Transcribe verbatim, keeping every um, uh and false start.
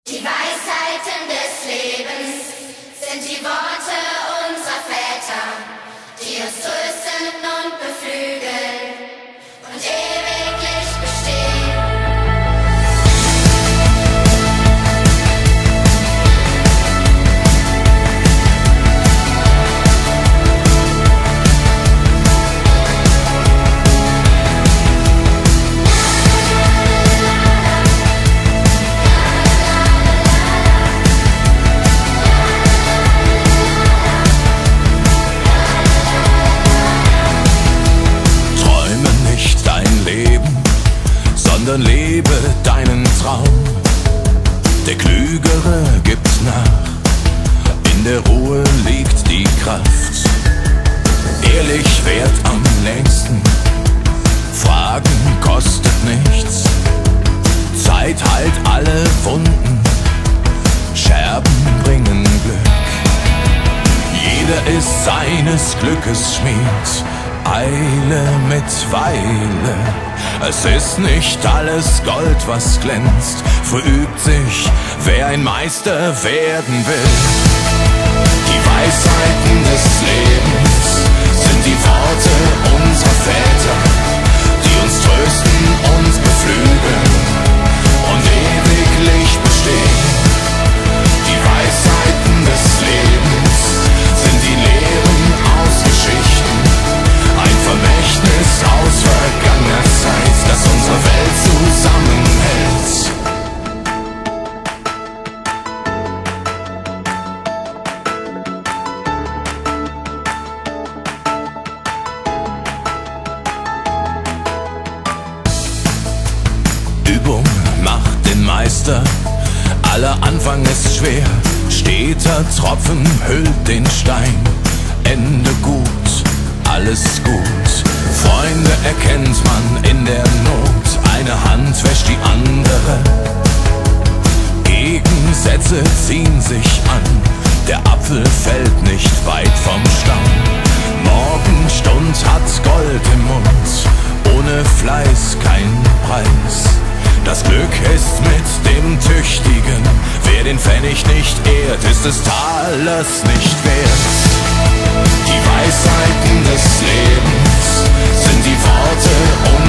Die Weisheiten des Lebens sind die Worte unserer Väter, die uns trösten und beflügeln und ewiglich bestehen. Sondern lebe deinen Traum. Der Klügere gibt nach, in der Ruhe liegt die Kraft. Ehrlich währt am längsten, Fragen kostet nichts. Zeit heilt alle Wunden, Scherben bringen Glück. Jeder ist seines Glückes Schmied, eile mit Weile. Es ist nicht alles Gold, was glänzt, verübt sich, wer ein Meister werden will. Die Weisheiten des Lebens sind die Worte unserer Väter, die uns trösten und beflügeln und ewiglich bestehen. Die Weisheiten des Lebens sind die Lehren aus Geschichten, ein Vermächtnis aus vergangener Zeit, das unsere Welt zusammenhält. Übung macht den Meister, aller Anfang ist schwer, steter Tropfen hüllt den Stein. Ende gut, alles gut. Freunde erkennt man in der Not, eine Hand wäscht die andere. Gegensätze ziehen sich an, der Apfel fällt nicht weit vom Stamm. Morgenstund hat Gold im Mund, ohne Fleiß kein Preis. Das Glück ist mit dem Tüchtigen, wer den Pfennig nicht ehrt, ist des Talers nicht wert. Die Weisheiten des Lebens sind die Worte